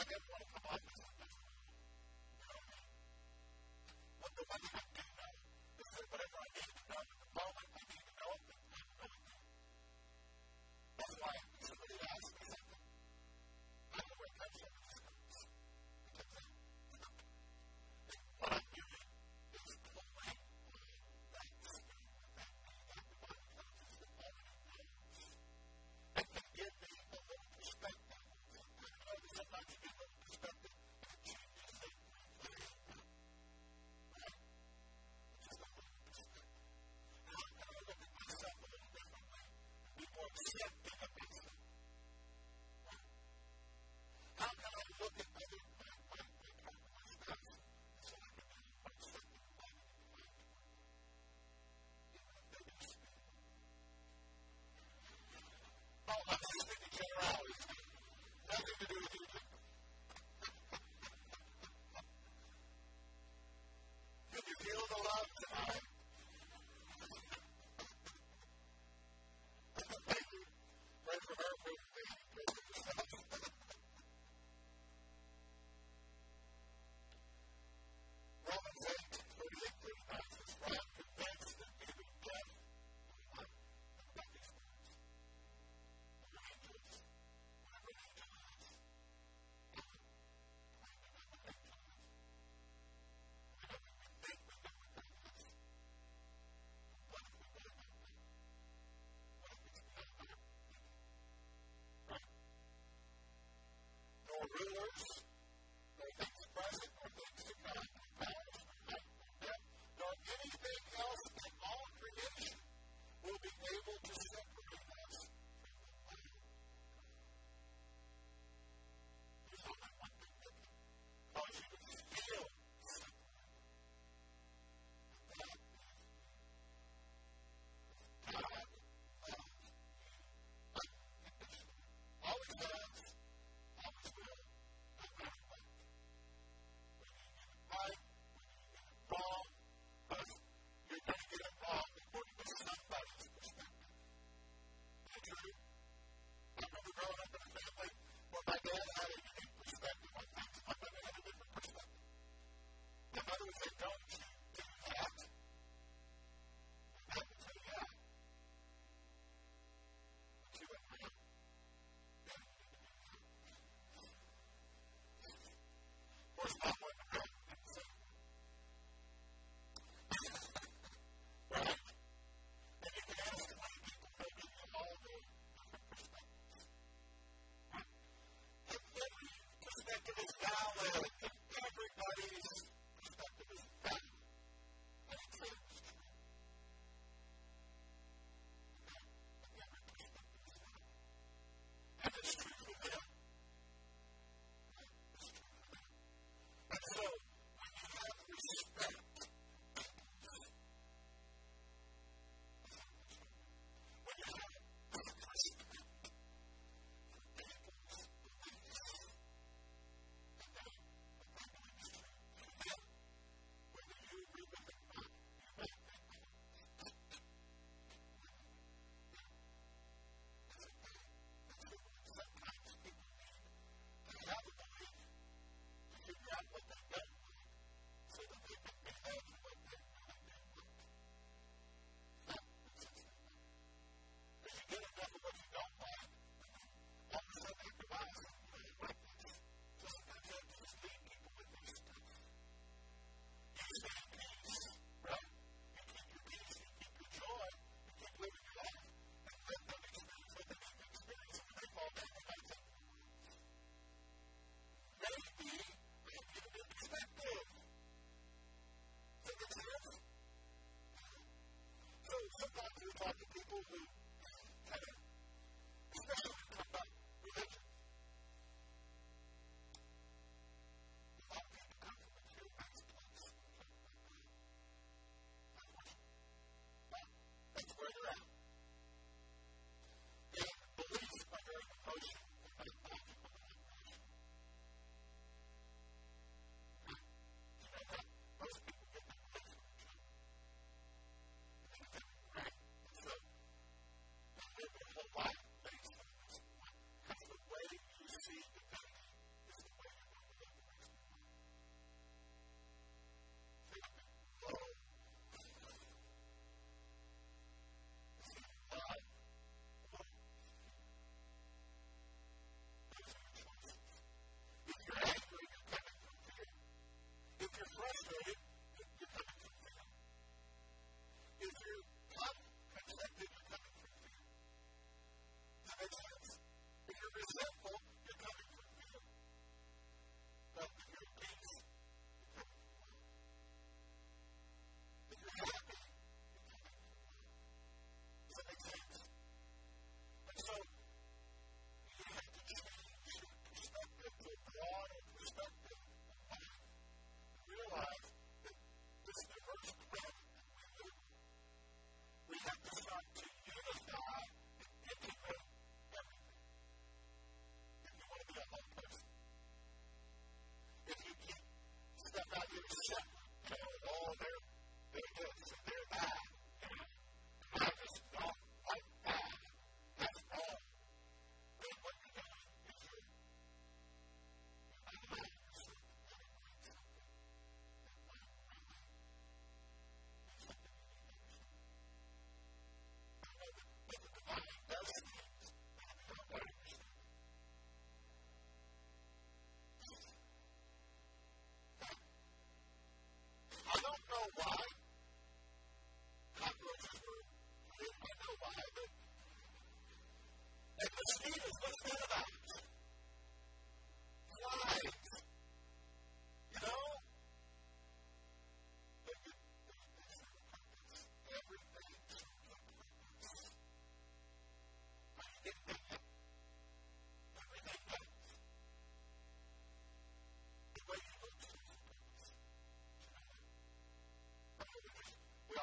never want to come off as a miserable. You know what I mean? But the one thing I do know is that whatever I need to know at the moment, I need to know it, but I know it then. That's why if somebody asks me something, I know where it comes from. It just comes. It comes out. And what I'm doing is pulling that spirit within me, that divine intelligence that already knows, and can give me a little perspective. I know that sometimes you get a little perspective and it changes everything. Right? It's just a little perspective. And I'm going to look at myself a little differently and be more accepting of myself. Right? How can I look at other my partner, my spouse, so I can be more accepting of loving and kind toward them, even if they do speak? Oh, I'm just thinking generalities. Nothing to do with you. Can you feel the love tonight? Thank you. Pray for her, pray for me, pray for yourself. Romans 8:38-39 says, "For I am convinced that neither death nor life," think about these words, or angels, whatever an angel is, heaven, I don't know what an angel is. Whenever we think we know what that is, what if we really don't know? What if it's beyond our thinking? Right? Nor rulers, nor things present, nor things to come, nor powers, nor height, nor depth, nor anything else in all creation will be able to separate us from the love of God. There's only one thing that can cause you to feel separated. And that is God loves you unconditionally. Always has, always will, no matter what. Whether you get it right, whether you get it wrong, but you're going to get it wrong according to somebody's perspective. Isn't that true? I remember growing up in a family where my dad had a unique perspective on things. My mother had a different perspective. My mother would say, "Don't you do that." And Dad would say, "Yeah." But she went, "No, Dad, you need to do that." Of course, Mom wasn't around and didn't say it. Right? And you can ask 20 people, they'll give you all their different perspectives. Right? And every perspective is valid, and everybody's perspective is valid. And it's true. Okay? And every perspective is valid. And it's true for them. Right? It's true for them. And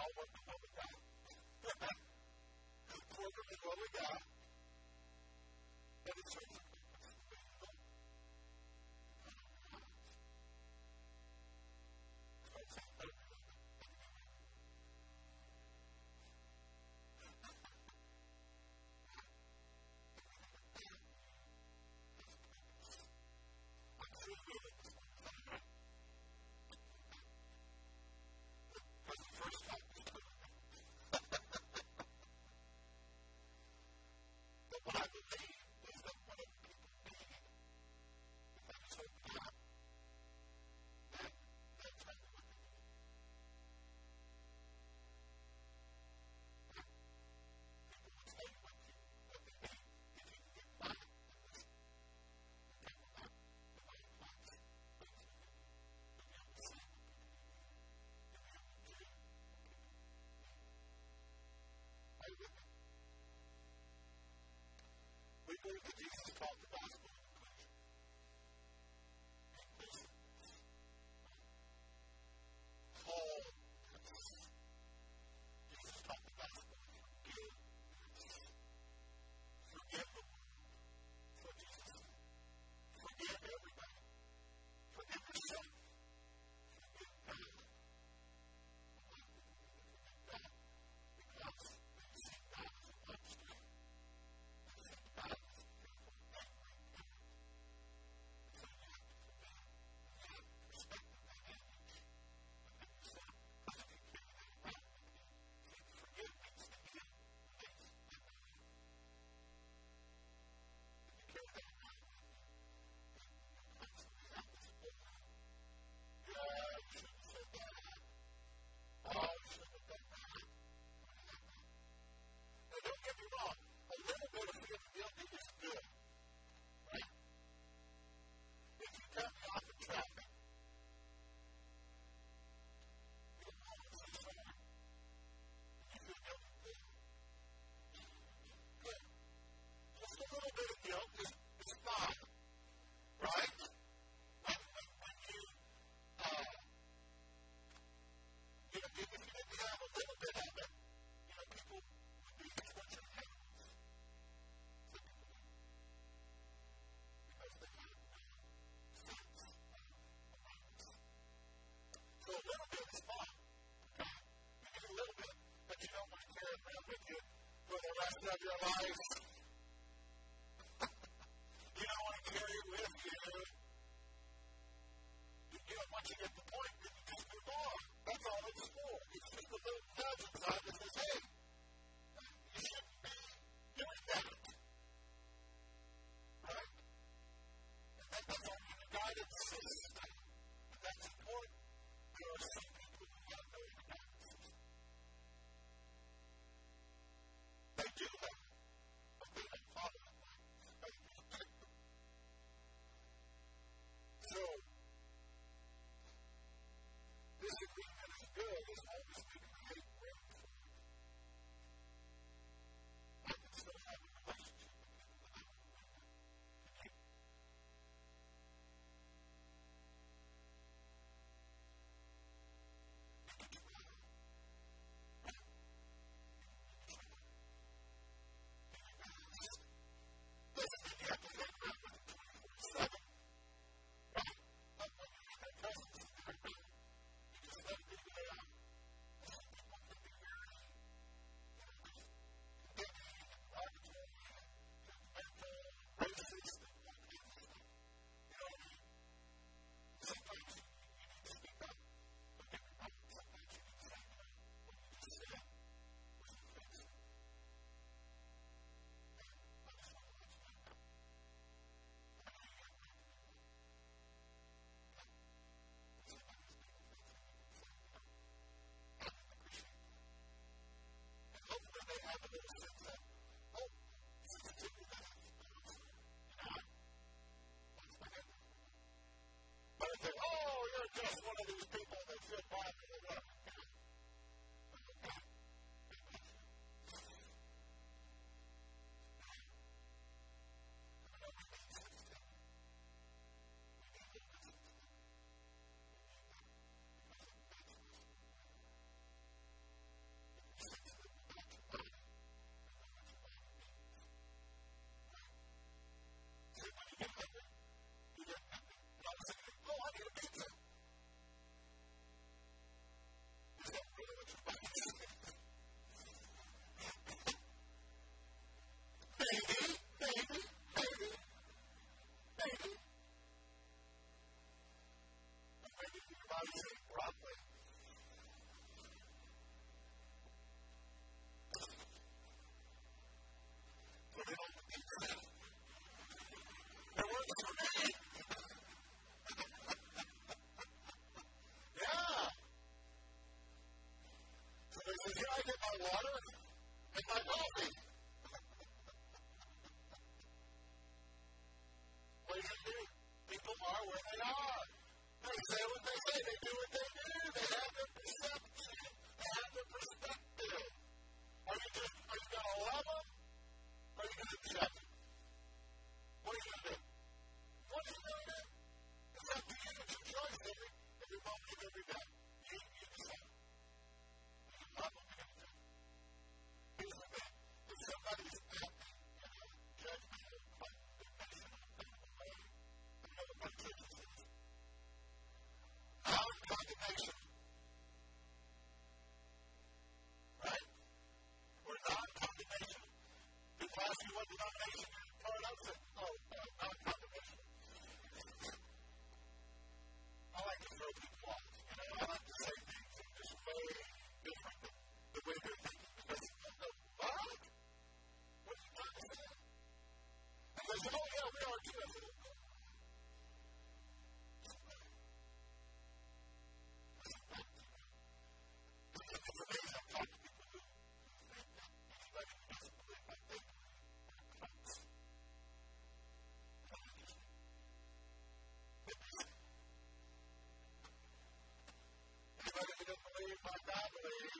all working what we got. Working with what we got. And it serves a purpose. We believe that Jesus taught the gospel in inclusion. Inclusiveness. Wholeness. Jesus taught the gospel in forgiveness. Forgive the world. For Jesus said. Forgive everybody. Forgive yourself. Forgive God. Of your life. You don't want to carry it with you. You don't want you to get the point that you just move on. That's all it's for. It's just a little nudge inside that says, hey, you shouldn't be doing that. Right? And that's all in the guidance system. And that's important. There are some people who have no guidance system. They do that. water and my coffee. What are you going to do? People are where they are. They say what they say. They do what they do. They have their perception. They have their perspective. Are you going to love them? Or are you going to accept them? What are you going to do? What are you going to do? It's up to you. It's your choice every moment of every day. You decide. You love them. You're going to do. Here's the thing. If somebody's acting in a judgmental, condemnational kind of way, I know what my church is. Non-condemnation. Right? Or non-condemnation. People ask you what denomination you're part of, say, non-condemnation. I like to throw people off. I like to say things in this way different than the way they're thinking because they go, what? What are you trying to say? And they say, oh yeah, we are too. I said, it's amazing. I've talked to people who think that anybody who doesn't believe like they do are cunts. Not interesting. Anybody who doesn't believe like I believe,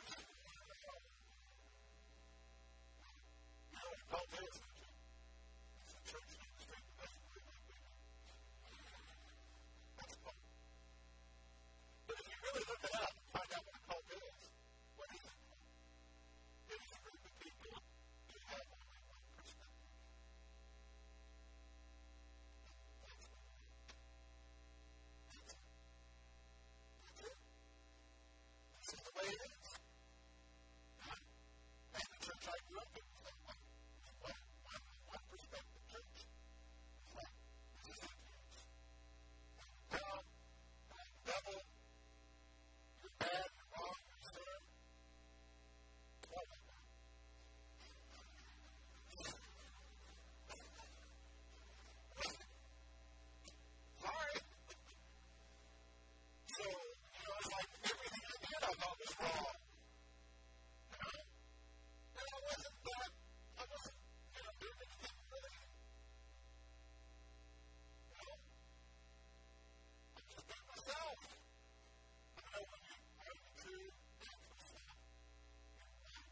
you know what a cult is, don't you? It's a church in the street that doesn't believe like we do. That's a cult. But if you really look it up and find out what a cult is, what is it? It is a group of people who have only one perspective. That's what it is. That's it. This is the way it is. And the church I grew up in was like one perspective church. It's like, this is it, kids. Hell, devil, you're bad, you're wrong, you're sinner. Oh my God. Sorry. So, it's like everything I did I thought was wrong. And I wasn't doing anything really. I'm just being myself. I know when you are the true natural self, you're right.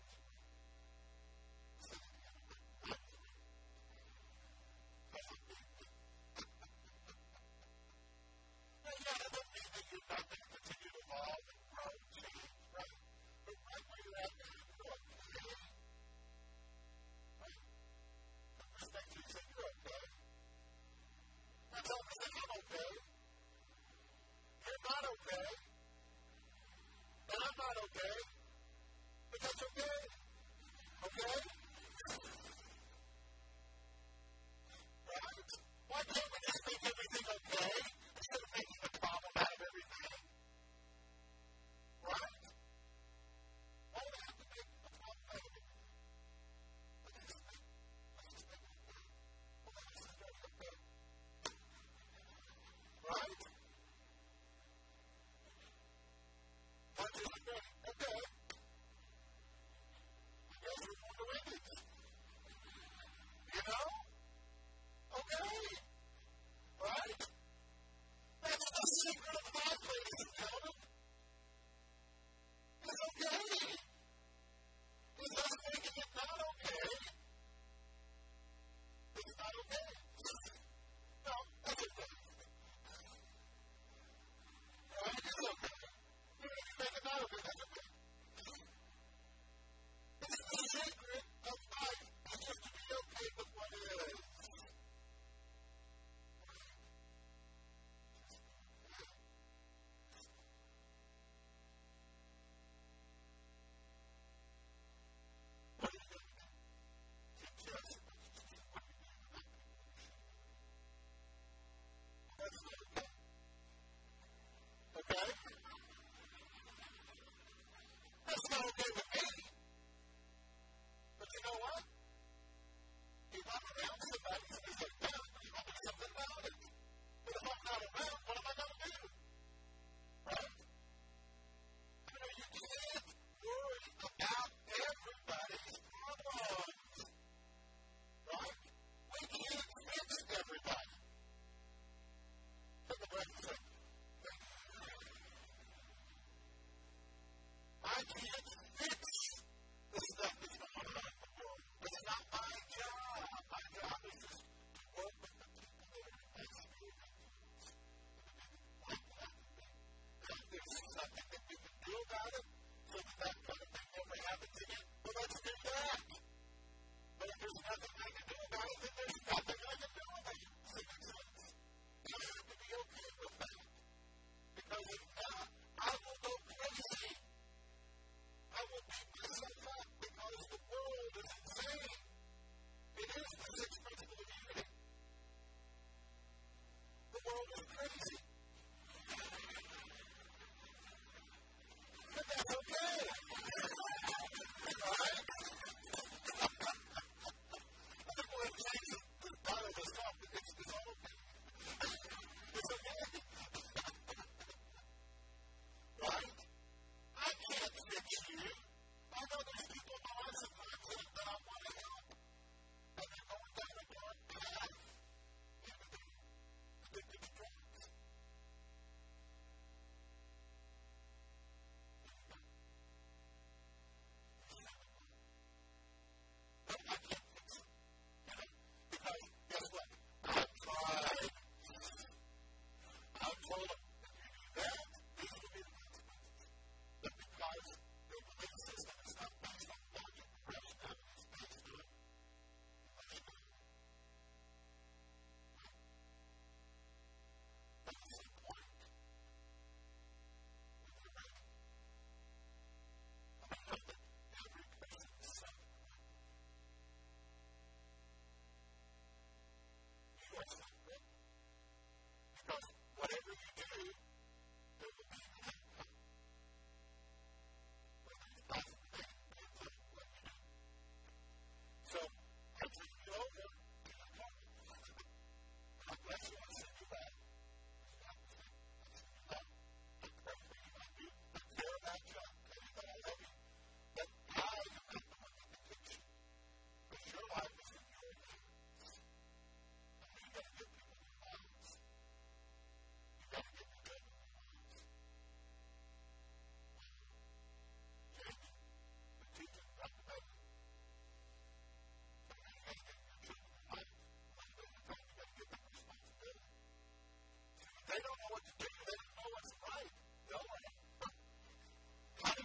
Now, yeah, that doesn't mean that you're not going to continue to evolve and grow and change, right? But right where you're at now, you're okay. Right? From perspective, you say you're okay. Now tell me, say, I'm okay. You're not okay. And I'm not okay. But that's okay. Okay? Right? Why can't we just make everything okay instead of making a problem out of everything? Right? Why do we have to make a problem out of everything? Let's just make it okay. Well, then this is very okay. Right? Why just agree? Okay. I guess we're going to win this.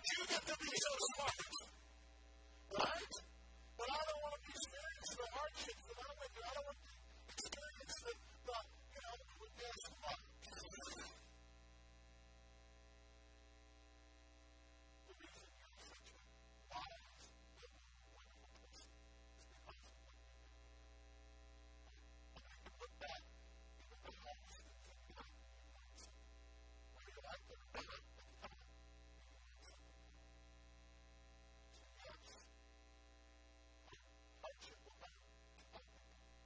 But you get to be so smart. Right? But I don't want to experience the hardships that I'm with. I don't want to experience the guess what? The reason you're such a wise, wonderful person is because of what you do. And you can look back even the hardest things in your life, whether you like it or not, at the time, you learn something. So yes, hardship will come to help people.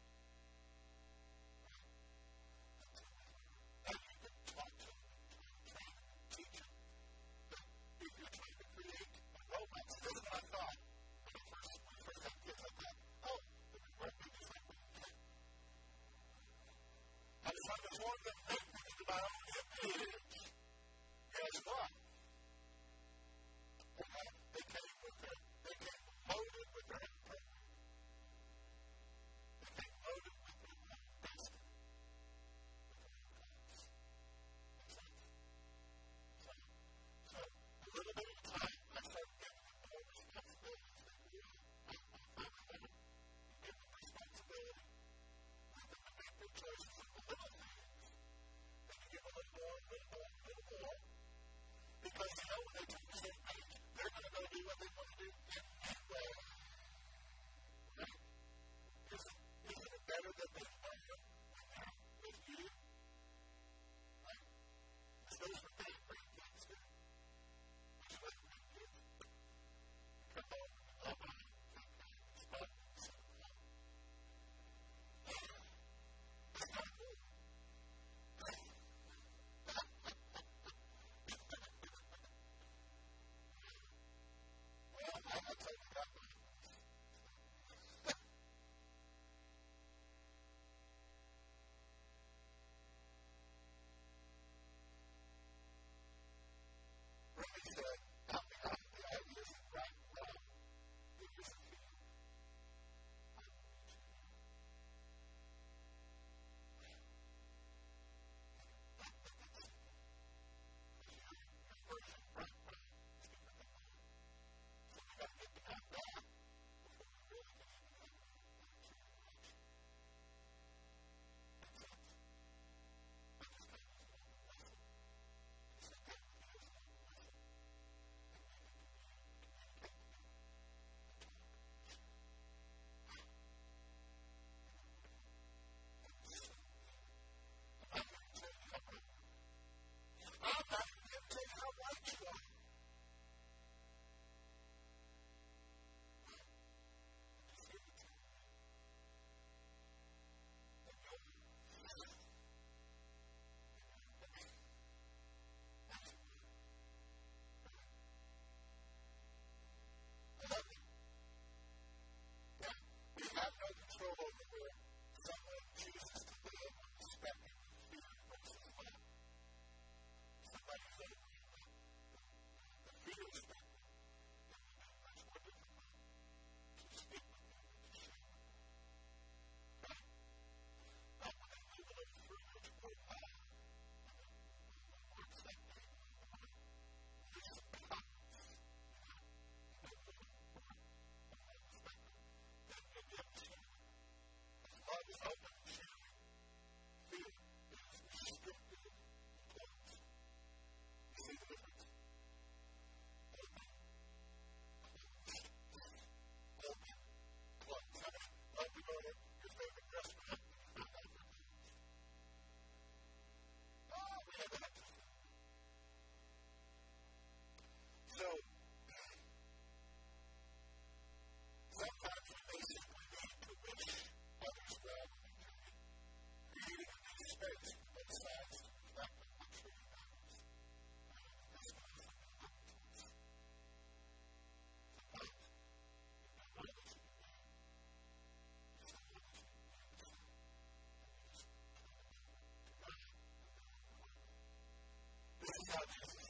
And you can talk to them, train them, teach them. But if you're trying to create a romance, this is what I thought when we first had kids. I thought, oh, the reward me just like me. I was trying to form them think into my own image. Guess what? They came loaded with their own program. They came loaded with their own destiny. So, a little bit at a time, I started giving them more responsibilities. They grew up. I finally let them give them responsibility. Let them make their choices in the little things. Then you give a little more, a little more, a little more. Because you know when they turn a certain age, they're going to go do what they want to do anyway. Right? Isn't it better that they learn when they're with you? Right? This goes for grandkids too. Would you like grandkids? You come home and you love them, you spot them, you sit them home. It's kind of cool. Well, I'll tell you that one. Really said, help me out with the ideas and right well. Give us a few. I will meet you. Your version, right well, is different than mine. So we got to get beyond that before we really can even have a true connection. Makes sense? I just kind of was a little bit lesson. To sit down with you is a little lesson. And we can communicate together and talk and share. I'm not here to tell you how right you are. I'm not even here to tell you how right you are. I'm just here to tell you that you're I love you. Now, we have no control over where someone chooses to live on the spectrum of fear versus love. Somebody's over the fear spectrum, then we do much more difficult to speak with them and to share with them. Right? But when they move a little further toward love, a little more accepting, a little more less tolerance, a little more along the spectrum, then you'll be able to share with them. Because love is open and sharing. Fear is restricted and closed. You see the difference? Open, closed. Open, closed. How many love to go to your favorite restaurant and you found out they're closed? Oh, we have that just So, sometimes we may simply need to wish others well in their journey, creating a new space for both sides to reflect on what truly matters. This one is a new opportunity. Sometimes you don't know that you can be. You just don't know that you can be yourself. And you just turn it over to God and then record it. This is how Jesus